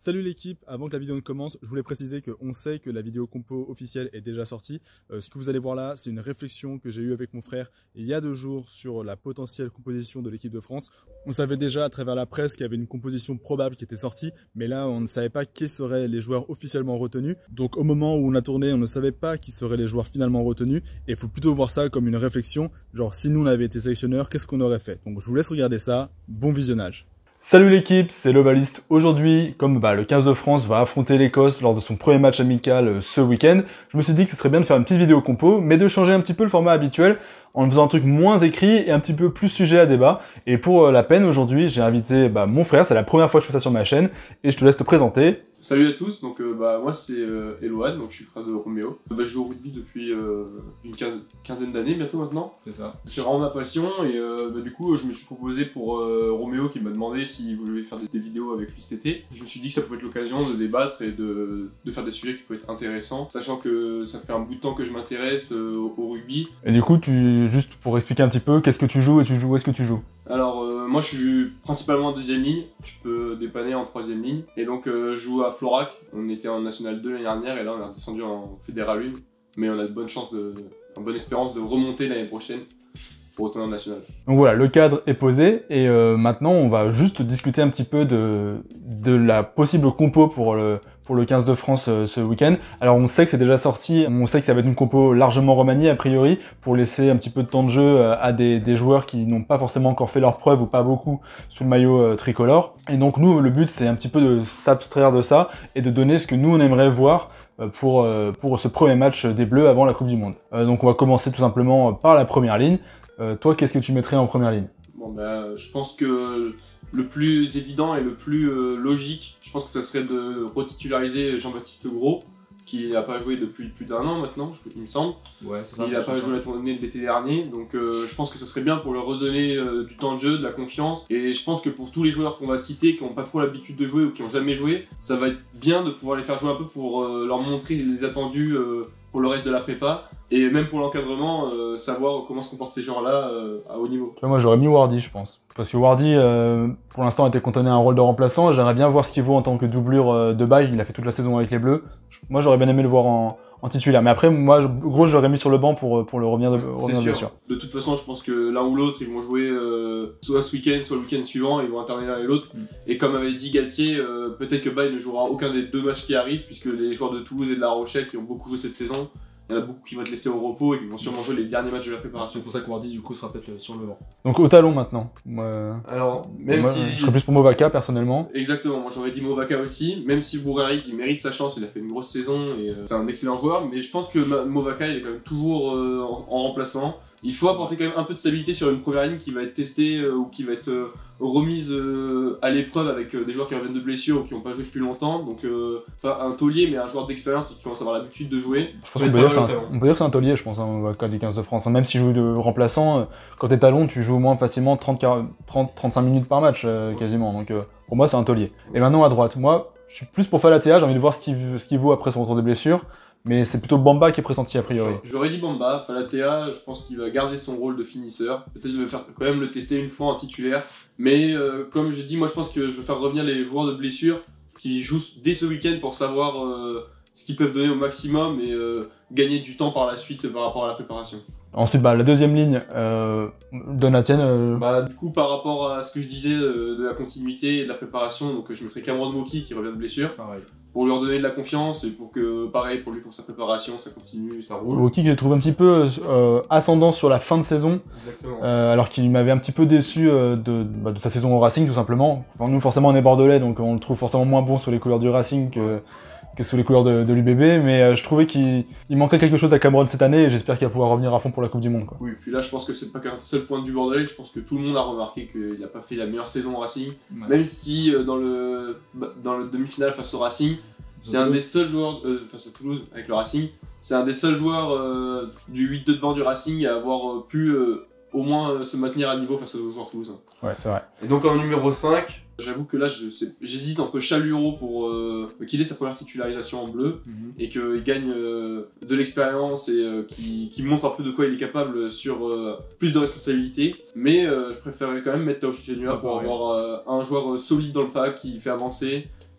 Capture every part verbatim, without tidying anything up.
Salut l'équipe, avant que la vidéo ne commence, je voulais préciser qu'on sait que la vidéo compo officielle est déjà sortie. Euh, ce que vous allez voir là, c'est une réflexion que j'ai eue avec mon frère il y a deux jours sur la potentielle composition de l'équipe de France. On savait déjà à travers la presse qu'il y avait une composition probable qui était sortie, mais là on ne savait pas qui seraient les joueurs officiellement retenus. Donc au moment où on a tourné, on ne savait pas qui seraient les joueurs finalement retenus. Et il faut plutôt voir ça comme une réflexion, genre si nous on avait été sélectionneurs, qu'est-ce qu'on aurait fait? Donc je vous laisse regarder ça, bon visionnage. Salut l'équipe, c'est l'Ovaliste. Aujourd'hui, comme bah, le quinze de France va affronter l'Écosse lors de son premier match amical euh, ce week-end, je me suis dit que ce serait bien de faire une petite vidéo compo, mais de changer un petit peu le format habituel en faisant un truc moins écrit et un petit peu plus sujet à débat. Et pour euh, la peine, aujourd'hui, j'ai invité bah, mon frère, c'est la première fois que je fais ça sur ma chaîne, et je te laisse te présenter. Salut à tous, donc euh, bah, moi c'est euh, Eloane, donc je suis frère de Roméo. Bah, je joue au rugby depuis euh, une quinzaine, quinzaine d'années bientôt maintenant. C'est ça. C'est vraiment ma passion et euh, bah, du coup je me suis proposé pour euh, Roméo qui m'a demandé s'il voulait faire des, des vidéos avec lui cet été. Je me suis dit que ça pouvait être l'occasion de débattre et de, de faire des sujets qui peuvent être intéressants, sachant que ça fait un bout de temps que je m'intéresse euh, au, au rugby. Et du coup, tu, juste pour expliquer un petit peu, qu'est-ce que tu joues et tu joues où est-ce que tu joues? Alors euh, moi je suis principalement en deuxième ligne, je peux dépanner en troisième ligne. Et donc euh, je joue à Florac, on était en National deux l'année dernière et là on est redescendu en Fédéral un. Mais on a de bonnes chances, de, de bonne espérance de remonter l'année prochaine pour retourner en National. Donc voilà, le cadre est posé et euh, maintenant on va juste discuter un petit peu de, de la possible compo pour le, pour le quinze de France euh, ce week-end. Alors on sait que c'est déjà sorti, on sait que ça va être une compo largement remaniée a priori pour laisser un petit peu de temps de jeu euh, à des, des joueurs qui n'ont pas forcément encore fait leurs preuves ou pas beaucoup sous le maillot euh, tricolore. Et donc nous, le but c'est un petit peu de s'abstraire de ça et de donner ce que nous on aimerait voir pour, euh, pour ce premier match des Bleus avant la Coupe du Monde. Euh, donc on va commencer tout simplement par la première ligne. Euh, toi, qu'est-ce que tu mettrais en première ligne? Bon bah, je pense que le plus évident et le plus euh, logique, je pense que ça serait de retitulariser Jean-Baptiste Gros, qui n'a pas joué depuis plus d'un an maintenant, il me semble. Ouais, c'est ça. Il n'a pas joué la tournée de l'été dernier, donc euh, je pense que ce serait bien pour leur redonner euh, du temps de jeu, de la confiance. Et je pense que pour tous les joueurs qu'on va citer, qui n'ont pas trop l'habitude de jouer ou qui n'ont jamais joué, ça va être bien de pouvoir les faire jouer un peu pour euh, leur montrer les attendus euh, pour le reste de la prépa. Et même pour l'encadrement, euh, savoir comment se comportent ces gens-là euh, à haut niveau. Tu vois, moi j'aurais mis Wardy, je pense. Parce que Wardy, euh, pour l'instant, était cantonné à un rôle de remplaçant. J'aimerais bien voir ce qu'il vaut en tant que doublure euh, de bail. Il a fait toute la saison avec les Bleus. Moi j'aurais bien aimé le voir en, en titulaire. Mais après, moi, je, gros, je l'aurais mis sur le banc pour, pour le revenir de, revenir de blessure. De toute façon, je pense que l'un ou l'autre, ils vont jouer euh, soit ce week-end, soit le week-end suivant. Ils vont alterner l'un et l'autre. Mm. Et comme avait dit Galtier, euh, peut-être que Bail ne jouera aucun des deux matchs qui arrivent, puisque les joueurs de Toulouse et de La Rochelle qui ont beaucoup joué cette saison, il y en a beaucoup qui vont être laissés au repos et qui vont sûrement jouer les derniers matchs de la préparation. C'est pour ça que Wardy du coup sera peut-être sur le banc. Donc au talon maintenant. Moi, Alors, même moi, si... je serais plus pour Movaka personnellement. Exactement, moi j'aurais dit Movaka aussi, même si Bourgarit il mérite sa chance, il a fait une grosse saison et euh, c'est un excellent joueur, mais je pense que Movaka il est quand même toujours euh, en, en remplaçant. Il faut apporter quand même un peu de stabilité sur une première ligne qui va être testée euh, ou qui va être euh, remise euh, à l'épreuve avec euh, des joueurs qui reviennent de blessures ou qui n'ont pas joué depuis longtemps. Donc euh, pas un taulier mais un joueur d'expérience et qui commence à avoir l'habitude de jouer. Je pense qu'on peut, peut dire que c'est un taulier, je pense, hein, au cas du quinze de France. Hein. Même si je joue de remplaçant, euh, quand t'es talon, tu joues au moins facilement trente à trente-cinq minutes par match euh, quasiment. Donc euh, pour moi c'est un taulier. Et maintenant à droite, moi je suis plus pour Falatea, j'ai envie de voir ce qu'il ce qu'il vaut après son retour de blessure. Mais c'est plutôt Bamba qui est pressenti a priori. J'aurais dit Bamba, Falatea, je pense qu'il va garder son rôle de finisseur. Peut-être je vais faire quand même le tester une fois en titulaire. Mais euh, comme je dis, moi je pense que je vais faire revenir les joueurs de blessure qui jouent dès ce week-end pour savoir euh, ce qu'ils peuvent donner au maximum et euh, gagner du temps par la suite par rapport à la préparation. Ensuite, bah, la deuxième ligne, euh, donne la tienne. Euh... Bah, du coup, par rapport à ce que je disais euh, de la continuité et de la préparation, donc je mettrais Cameron Moki qui revient de blessure. Pareil. Pour lui redonner de la confiance et pour que, pareil, pour lui, pour sa préparation, ça continue, ça roule. Moki que j'ai trouvé un petit peu euh, ascendant sur la fin de saison. Exactement. Euh, alors qu'il m'avait un petit peu déçu euh, de, bah, de sa saison au Racing, tout simplement. Enfin, nous, forcément, on est bordelais, donc on le trouve forcément moins bon sous les couleurs du Racing que... que sous les couleurs de, de l'U B B, mais euh, je trouvais qu'il manquait quelque chose à Cameron cette année et j'espère qu'il va pouvoir revenir à fond pour la Coupe du Monde. Quoi. Oui, puis là je pense que c'est pas qu'un seul point de vue bordelais, je pense que tout le monde a remarqué qu'il n'a pas fait la meilleure saison au Racing, ouais. Même si euh, dans le, dans le demi-finale face au Racing, c'est un des seuls joueurs, euh, face à Toulouse avec le Racing, c'est un des seuls joueurs euh, du huit deux devant du Racing à avoir euh, pu euh, au moins euh, se maintenir à niveau face aux joueurs toulousains. Ouais, c'est vrai. Et donc en numéro cinq, j'avoue que là j'hésite entre Chaluro pour euh, qu'il ait sa première titularisation en bleu mm-hmm. et qu'il gagne euh, de l'expérience et euh, qu'il qu montre un peu de quoi il est capable sur euh, plus de responsabilités. Mais euh, je préférerais quand même mettre Taofi Fenua pour avoir euh, un joueur solide dans le pack qui fait avancer,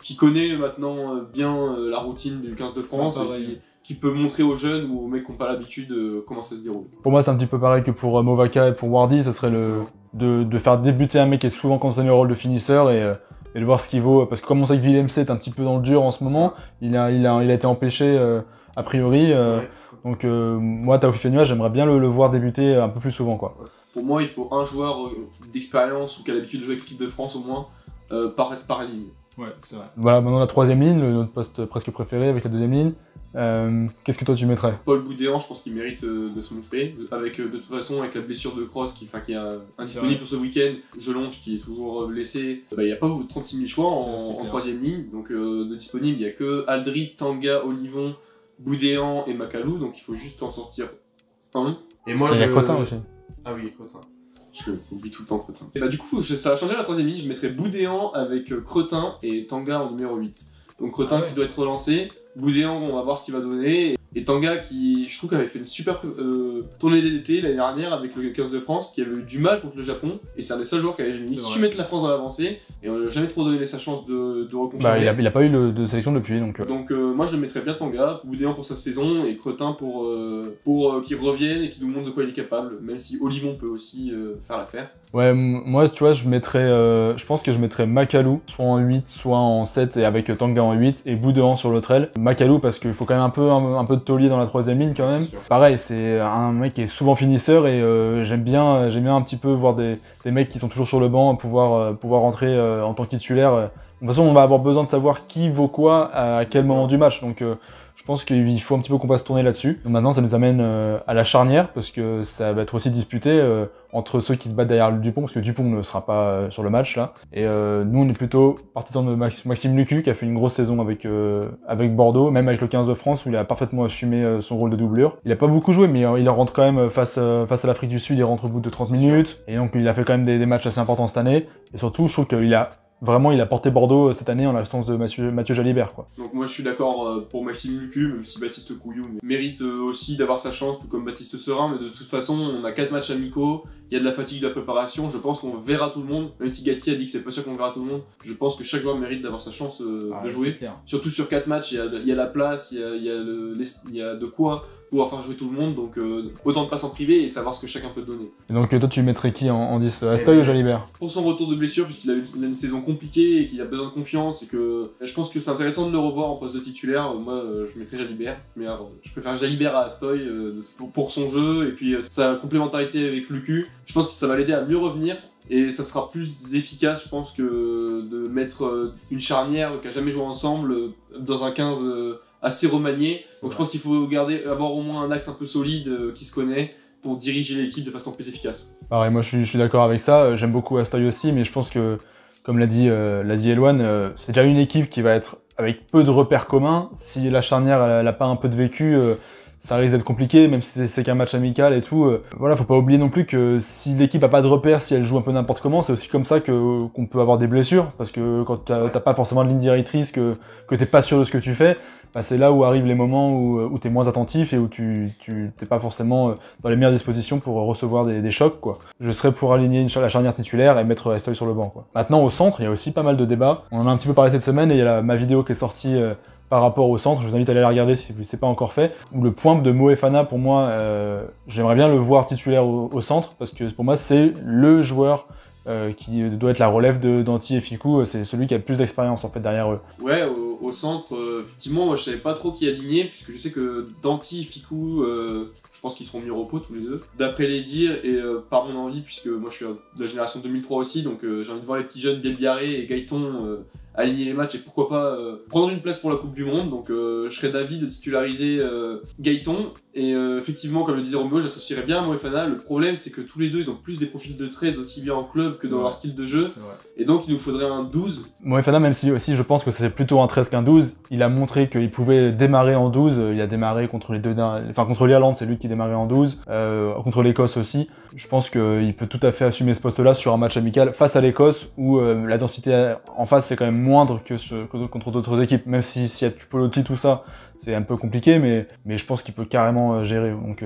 qui connaît maintenant euh, bien euh, la routine du quinze de France, Ah, et qui, qui peut montrer aux jeunes ou aux mecs qui n'ont pas l'habitude euh, comment ça se déroule. Pour moi, c'est un petit peu pareil que pour euh, Movaka et pour Wardy, ce serait le de, de faire débuter un mec qui est souvent cantonné au rôle de finisseur et, euh, et de voir ce qu'il vaut. Parce que comme on sait que Willem C est un petit peu dans le dur en ce moment, il a, il a, il a été empêché euh, a priori. Euh, Ouais. Donc euh, moi, Taoufik Fenua, j'aimerais bien le, le voir débuter un peu plus souvent, quoi. Pour moi, il faut un joueur euh, d'expérience ou qui a l'habitude de jouer avec l'équipe de France au moins euh, par, par ligne. Ouais, c'est vrai. Voilà, maintenant la troisième ligne, le, notre poste presque préféré avec la deuxième ligne. Euh, Qu'est-ce que toi tu mettrais? Paul Boudéan, je pense qu'il mérite euh, de se montrer. Avec, euh, de toute façon, avec la blessure de Kroos qui, qui est euh, indisponible pour ce week-end, Jelonge qui est toujours euh, blessé, bah, il n'y a pas trente-six mille choix en, en troisième ligne. Donc euh, de disponible, il n'y a que Aldrit, Tanga, Olivon, Boudéan et Macalou. Donc il faut juste en sortir un. Et moi, Il y a je... Crotin aussi. Ah oui, Crotin. Je oublie tout le temps Crotin. Et bah du coup, ça a changé la troisième ligne. Je mettrais Boudéan avec euh, Crotin et Tanga en numéro huit. Donc Crotin Ah ouais. qui doit être relancé. Boudéan, on va voir ce qu'il va donner. Et Tanga qui, je trouve, avait fait une super euh, tournée d'été l'année dernière avec le quinze de France, qui avait eu du mal contre le Japon. Et c'est un des seuls joueurs qui avait su mettre la France dans l'avancée. Et on lui a jamais trop donné sa chance de, de reconfirmer. Bah, il, a, il a pas eu le, de sélection depuis, donc... Euh... Donc euh, moi je le mettrais bien Tanga, Boudéan pour sa saison et Crotin pour, euh, pour euh, qu'il revienne et qu'il nous montre de quoi il est capable. Même si Olivon peut aussi euh, faire l'affaire. Ouais, moi, tu vois, je mettrais, euh, je pense que je mettrais Macalou, soit en huit, soit en sept, et avec Tanga en huit, et Boudéan sur l'autre aile. Macalou, parce qu'il faut quand même un peu, un, un peu de taulier dans la troisième ligne, quand même. Pareil, c'est un mec qui est souvent finisseur, et euh, j'aime bien, j'aime bien un petit peu voir des, des mecs qui sont toujours sur le banc, pouvoir, euh, pouvoir rentrer euh, en tant que titulaire. De toute façon, on va avoir besoin de savoir qui vaut quoi à quel moment du match, donc... Euh, Je pense qu'il faut un petit peu qu'on passe tourner là-dessus. Maintenant, ça nous amène euh, à la charnière, parce que ça va être aussi disputé euh, entre ceux qui se battent derrière le Dupont, parce que Dupont ne sera pas euh, sur le match, là. Et euh, nous, on est plutôt partisans de Max Maxime Lucu, qui a fait une grosse saison avec, euh, avec Bordeaux, même avec le quinze de France, où il a parfaitement assumé euh, son rôle de doublure. Il a pas beaucoup joué, mais euh, il rentre quand même face, euh, face à l'Afrique du Sud, il rentre au bout de trente minutes. Et donc, il a fait quand même des, des matchs assez importants cette année. Et surtout, je trouve qu'il a... Vraiment, il a porté Bordeaux cette année en l'absence de Mathieu, Mathieu Jalibert, quoi. Donc moi je suis d'accord pour Maxime Lucu, même si Baptiste Couillou mérite aussi d'avoir sa chance, tout comme Baptiste Serin, mais de toute façon on a quatre matchs amicaux, il y a de la fatigue de la préparation, je pense qu'on verra tout le monde, même si Gatti a dit que c'est pas sûr qu'on verra tout le monde, je pense que chaque joueur mérite d'avoir sa chance euh, Ah, de jouer. Surtout sur quatre matchs, il y a, il y a la place, il y a, il y a, le, il y a de quoi pouvoir faire jouer tout le monde, donc euh, autant de passer en privé et savoir ce que chacun peut donner. Et donc toi tu mettrais qui en, en dix, Astoy ou Jalibert? Pour son retour de blessure, puisqu'il a eu une saison compliquée et qu'il a besoin de confiance, et que je pense que c'est intéressant de le revoir en poste de titulaire. Moi je mettrais Jalibert, mais alors, je préfère Jalibert à Astoy euh, pour son jeu et puis euh, sa complémentarité avec Lucu. Je pense que ça va l'aider à mieux revenir. Et ça sera plus efficace, je pense, que de mettre une charnière qui a jamais joué ensemble dans un quinze assez remanié. Donc je pense qu'il faut garder, avoir au moins un axe un peu solide euh, qui se connaît pour diriger l'équipe de façon plus efficace. Pareil, moi je suis, je suis d'accord avec ça. J'aime beaucoup Astoy aussi, mais je pense que, comme l'a dit, euh, l'a dit Eloane, euh, c'est déjà une équipe qui va être avec peu de repères communs. Si la charnière elle, elle a pas un peu de vécu, euh, ça risque d'être compliqué, même si c'est qu'un match amical et tout. Euh, voilà, faut pas oublier non plus que si l'équipe a pas de repères, si elle joue un peu n'importe comment, c'est aussi comme ça que qu'on peut avoir des blessures, parce que quand t'as t'as pas forcément de ligne directrice, que que t'es pas sûr de ce que tu fais, bah c'est là où arrivent les moments où, où t'es moins attentif et où tu tu t'es pas forcément dans les meilleures dispositions pour recevoir des, des chocs, quoi. Je serais pour aligner une, la charnière titulaire et mettre Astoy sur le banc, quoi. Maintenant au centre, il y a aussi pas mal de débats. On en a un petit peu parlé cette semaine et il y a la, ma vidéo qui est sortie. Euh, par rapport au centre, je vous invite à aller la regarder si c'est pas encore fait. Où le point de Moefana, pour moi, euh, j'aimerais bien le voir titulaire au, au centre, parce que pour moi, c'est le joueur euh, qui doit être la relève de Danty et Fickou, c'est celui qui a le plus d'expérience en fait derrière eux. Ouais, au, au centre, euh, effectivement, moi je savais pas trop qui aligner, puisque je sais que Danty et Fickou, euh, je pense qu'ils seront mis au repos tous les deux. D'après les dires, et euh, par mon envie, puisque moi je suis de la génération deux mille trois aussi, donc euh, j'ai envie de voir les petits jeunes Bielbiaré et Gaëton euh, aligner les matchs et pourquoi pas euh, prendre une place pour la Coupe du Monde. Donc euh, je serais d'avis de titulariser euh, Gaëton. Et euh, effectivement, comme le disait Roméo, j'associerais bien à Moefana. Le problème, c'est que tous les deux, ils ont plus des profils de treize aussi bien en club que dans leur style de jeu. Et donc il nous faudrait un douze. Moefana, même si aussi je pense que c'est plutôt un treize qu'un douze, il a montré qu'il pouvait démarrer en douze. Il a démarré contre les deux, enfin contre l'Irlande, c'est lui qui démarrait en douze. Euh, contre l'Écosse aussi. Je pense qu'il peut tout à fait assumer ce poste-là sur un match amical face à l'Écosse où euh, la densité en face c'est quand même moindre que, ce, que contre d'autres équipes. Même si s'il y a Tupolotti, tout ça, c'est un peu compliqué, mais, mais je pense qu'il peut carrément euh, gérer. Donc euh,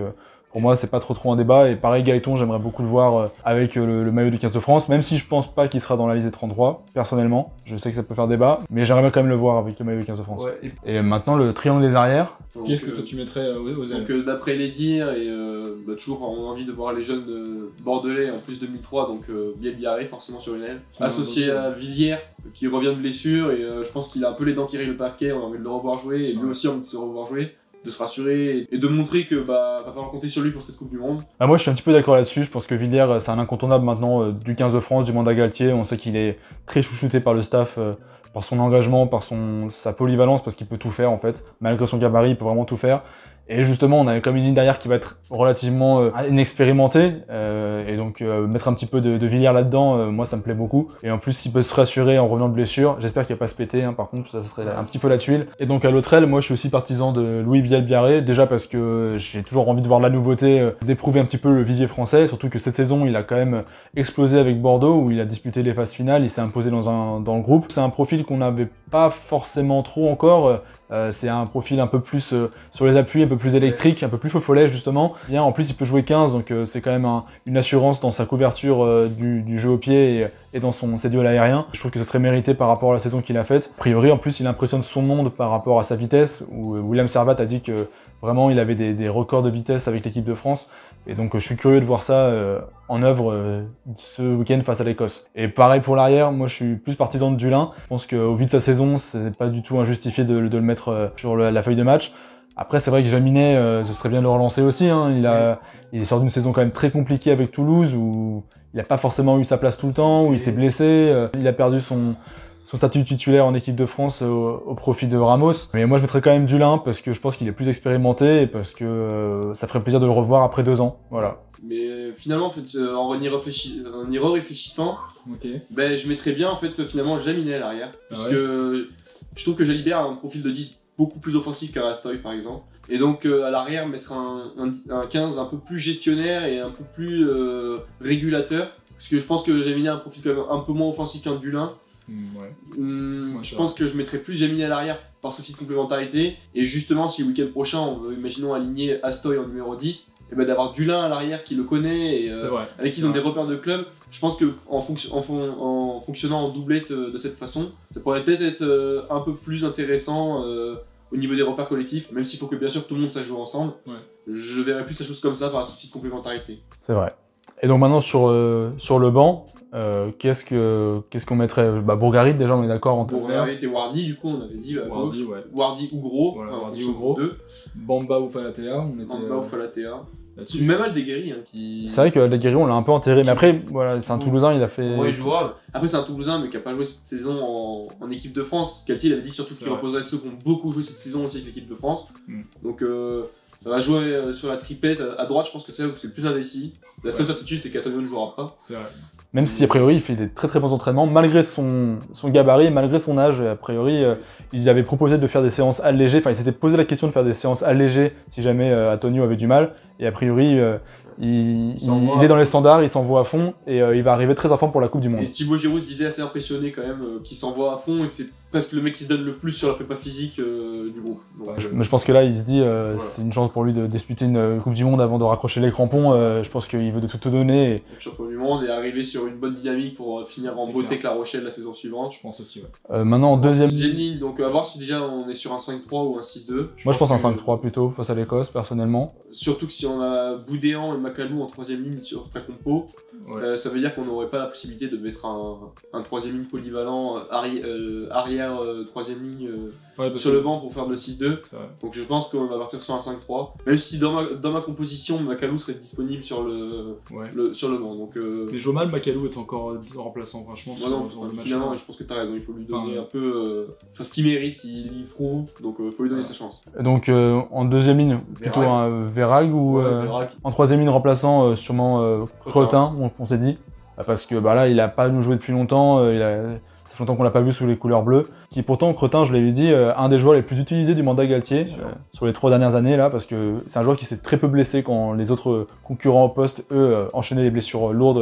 Pour moi, c'est pas trop trop un débat. Et pareil, Gaëton, j'aimerais beaucoup le voir euh, avec euh, le, le maillot du quinze de France, même si je pense pas qu'il sera dans la liste des trente-trois, personnellement. Je sais que ça peut faire débat, mais j'aimerais bien quand même le voir avec le maillot du quinze de France. Ouais, et Et maintenant, le triangle des arrières. qu'est-ce que Donc, toi tu mettrais euh, aux ailes? Donc euh, d'après les dires, et euh, bah, toujours on a envie de voir les jeunes euh, bordelais en plus deux mille trois, donc euh, Biel Biarré forcément sur une aile. Ouais, Associé ouais. à Villiers, qui revient de blessure, et euh, je pense qu'il a un peu les dents qui rient le parquet, on a envie de le revoir jouer, et lui Ouais. aussi on a envie de se revoir jouer, de se rassurer, et de montrer que bah va falloir compter sur lui pour cette Coupe du Monde. Bah moi je suis un petit peu d'accord là-dessus, je pense que Villiers c'est un incontournable maintenant euh, du quinze de France, du mandat Galtier, on sait qu'il est très chouchouté par le staff, euh, par son engagement, par son, sa polyvalence, parce qu'il peut tout faire en fait, malgré son gabarit il peut vraiment tout faire. Et justement on a comme une ligne derrière qui va être relativement euh, inexpérimentée, euh, et donc euh, mettre un petit peu de, de Villiers là-dedans, euh, moi ça me plaît beaucoup. Et en plus s'il peut se rassurer en revenant de blessure, j'espère qu'il va pas se péter, hein, par contre ça serait un petit peu la tuile. Et donc à l'autre aile, moi je suis aussi partisan de Louis Biel Biarré, déjà parce que j'ai toujours envie de voir de la nouveauté, euh, d'éprouver un petit peu le vivier français, surtout que cette saison il a quand même explosé avec Bordeaux où il a disputé les phases finales, il s'est imposé dans, un, dans le groupe. C'est un profil qu'on n'avait pas forcément trop encore. Euh, c'est un profil un peu plus euh, sur les appuis, un peu plus électrique, un peu plus faux follet justement. Bien, en plus il peut jouer quinze, donc euh, c'est quand même un, une assurance dans sa couverture euh, du, du jeu au pied et, et dans son, ses duels aériens. Je trouve que ce serait mérité par rapport à la saison qu'il a faite. A priori, en plus il impressionne son monde par rapport à sa vitesse, où euh, William Servat a dit que vraiment il avait des, des records de vitesse avec l'équipe de France. Et donc euh, je suis curieux de voir ça euh, en œuvre euh, ce week-end face à l'Écosse. Et pareil pour l'arrière, moi je suis plus partisan de Dulin. Je pense qu'au vu de sa saison, c'est pas du tout injustifié de, de le mettre euh, sur le, la feuille de match. Après c'est vrai que Jaminet, euh, ce serait bien de le relancer aussi. Hein. Il, a, il sort d'une saison quand même très compliquée avec Toulouse, où il n'a pas forcément eu sa place tout le temps, où il s'est blessé, euh, il a perdu son... son statut de titulaire en équipe de France au, au profit de Ramos. Mais moi je mettrais quand même Dulin parce que je pense qu'il est plus expérimenté et parce que euh, ça ferait plaisir de le revoir après deux ans. Voilà. Mais finalement, en, fait, euh, en y, réfléchi... en y réfléchissant, Ok. ben, je mettrais bien en fait finalement Jaminet à l'arrière, parce ouais. que je trouve que Jalibert a un profil de dix beaucoup plus offensif qu'un Rastoy par exemple. Et donc euh, à l'arrière mettre un, un, un quinze un peu plus gestionnaire et un peu plus euh, régulateur, parce que je pense que Jaminet a un profil quand même un peu moins offensif qu'un Dulin. Mm, ouais. Hum, Ouais, je c'est pense que je mettrais plus Jaminet à l'arrière par souci de complémentarité, et justement si le week-end prochain on veut imaginons aligner Astoy en numéro dix, et ben d'avoir Dulin à l'arrière qui le connaît et euh, C'est vrai. avec qui ils ont des repères de club. Je pense que en, fonction, en, fon en fonctionnant en doublette euh, de cette façon, ça pourrait peut-être être euh, un peu plus intéressant euh, au niveau des repères collectifs, même s'il faut que bien sûr tout le monde sache jouer ensemble. Ouais. Je verrais plus la chose comme ça par souci de complémentarité. C'est vrai. Et donc maintenant sur, euh, sur le banc, euh, qu'est-ce que qu'est-ce qu'on mettrait? Bah, Bourgarit déjà on est d'accord en Pour tête. et Wardy, du coup on avait dit à Wardy, gauche. ouais. Wardy ou Gros, Voilà, en Wardy fonction ou Gros. de deux. Bamba ou Falatea, on était Bamba euh, ou Falatea. là-dessus. Même Aldeguerri, hein, qui... C'est vrai que Aldeguerri on l'a un peu enterré, mais après voilà, c'est un Toulousain, il a fait. Ouais, il jouera. Après, c'est un Toulousain, mais qui n'a pas joué cette saison en, en équipe de France. Galtier il avait dit surtout C'est qu'il vrai. reposerait ceux qui ont beaucoup joué cette saison aussi avec l'équipe de France. Mm. Donc, euh, ça va jouer euh, sur la triplette. À droite, je pense que c'est là où c'est le plus indécis. La seule Ouais. certitude, c'est qu'Antonio ne jouera pas. C'est vrai. Même si a priori il fait des très très bons entraînements, malgré son, son gabarit, malgré son âge, a priori euh, il avait proposé de faire des séances allégées, enfin il s'était posé la question de faire des séances allégées si jamais euh, Antonio avait du mal, et a priori euh, il, Il s'en il- va il est à dans fond. les standards, il s'envoie à fond, et euh, il va arriver très à fond pour la Coupe du Monde. Et Thibaut Giroud se disait assez impressionné quand même, euh, qu'il s'envoie à fond et que c'est presque le mec qui se donne le plus sur la prépa physique euh, du groupe. Donc, Ouais, euh, Mais je pense que là il se dit euh, Voilà. c'est une chance pour lui de disputer une euh, Coupe du Monde avant de raccrocher les crampons, euh, je pense qu'il veut de tout te donner. Et... être champion du monde et arriver sur une bonne dynamique pour euh, finir en C'est beauté clair. avec La Rochelle la saison suivante. Je pense aussi, ouais. Euh, maintenant en deuxième, Deuxième ligne, donc à voir si déjà on est sur un cinq trois ou un six deux. moi je pense un que- cinq trois plutôt face à l'Écosse personnellement. Surtout que si on a Boudéan et Macalou en troisième ligne sur ta compo, Ouais. euh, ça veut dire qu'on n'aurait pas la possibilité de mettre un, un troisième ligne polyvalent, euh, arri- euh, arrière euh, troisième ligne euh, Ouais, parce sur que- le banc pour faire le six deux. C'est vrai. Donc je pense qu'on va partir sur un cinq trois. Même si dans ma, dans ma composition, Macalou serait disponible sur le, Ouais. le, sur le banc. Donc, euh, Mais Jomal Macalou est encore remplaçant, franchement, moi sur, non, sur le match. finalement, je pense que tu as raison. Il faut lui donner Enfin, un peu. euh, Enfin, ce qu'il mérite, il, il prouve. Donc il faut lui donner Ouais. sa chance. Donc euh, en deuxième ligne, plutôt Verrague. un Verrague ou Ouais, euh, Verrague. en troisième ligne remplaçant euh, sûrement euh, Cretin. Cretin, on, on s'est dit. Bah, parce que bah, là il a pas nous joué depuis longtemps, euh, il a... ça fait longtemps qu'on l'a pas vu sous les couleurs bleues. Qui pourtant Cretin, je l'avais dit, euh, un des joueurs les plus utilisés du mandat Galtier Sûr. euh, sur les trois dernières années là, parce que c'est un joueur qui s'est très peu blessé quand les autres concurrents au poste, eux, euh, enchaînaient les blessures lourdes euh,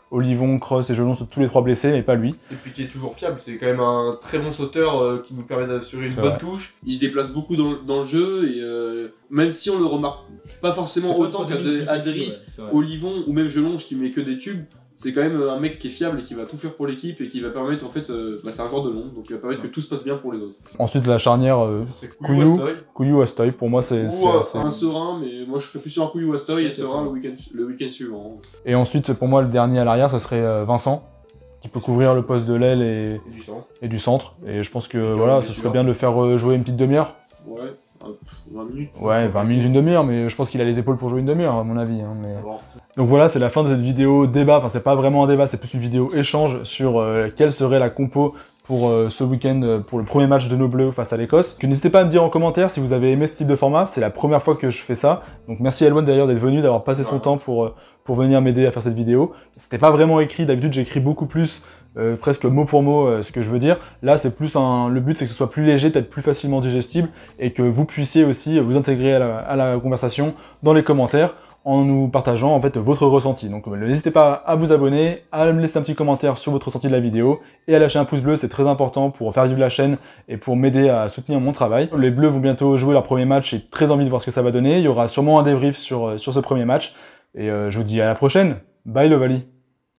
Olivon, Cross et Jelon sont tous les trois blessés, mais pas lui. Et puis qui est toujours fiable, c'est quand même un très bon sauteur euh, qui nous permet d'assurer une C'est bonne vrai. touche. Il se déplace beaucoup dans, dans le jeu et euh, même si on le remarque pas forcément C'est pas autant le troisième le plus qu'Adrit, sexy, ouais, c'est vrai. Olivon ou même Jelonge qui met que des tubes, c'est quand même un mec qui est fiable et qui va tout faire pour l'équipe et qui va permettre en fait, euh, bah, c'est un joueur de long, donc il va permettre que tout se passe bien pour les autres. Ensuite, la charnière euh, C'est Couillou, Astoy. Couillou Astoy, pour moi, c'est... Ou c'est- euh, c'est- un Serein, mais moi je ferais plus sur un Couillou Astoy et C'est Serein ça. le week-end le week-end suivant. Et ensuite, pour moi, le dernier à l'arrière, ce serait euh, Vincent, qui peut couvrir le poste de l'aile et, Et du sang. et du centre. Et je pense que Et voilà, bien ce sûr. serait bien de le faire euh, jouer une petite demi-heure. Ouais, euh, vingt minutes. Ouais, vingt minutes, une demi-heure, mais je pense qu'il a les épaules pour jouer une demi-heure, à mon avis. Hein, mais... Bon. Donc voilà, c'est la fin de cette vidéo débat. Enfin, c'est pas vraiment un débat, c'est plus une vidéo échange sur euh, quelle serait la compo pour euh, ce week-end, euh, pour le premier match de nos Bleus face à l'Écosse. Que n'hésitez pas à me dire en commentaire si vous avez aimé ce type de format. C'est la première fois que je fais ça. Donc merci à Elwan d'ailleurs d'être venu, d'avoir passé son Ouais. temps pour, euh, pour venir m'aider à faire cette vidéo. C'était pas vraiment écrit. D'habitude, j'écris beaucoup plus. Euh, presque mot pour mot euh, ce que je veux dire. Là, c'est plus un... le but, c'est que ce soit plus léger, peut-être plus facilement digestible, et que vous puissiez aussi vous intégrer à la, à la conversation dans les commentaires en nous partageant en fait votre ressenti. Donc euh, n'hésitez pas à vous abonner, à me laisser un petit commentaire sur votre ressenti de la vidéo et à lâcher un pouce bleu, c'est très important pour faire vivre la chaîne et pour m'aider à soutenir mon travail. Les Bleus vont bientôt jouer leur premier match, j'ai très envie de voir ce que ça va donner. Il y aura sûrement un débrief sur, sur ce premier match et euh, je vous dis à la prochaine. Bye le Vali.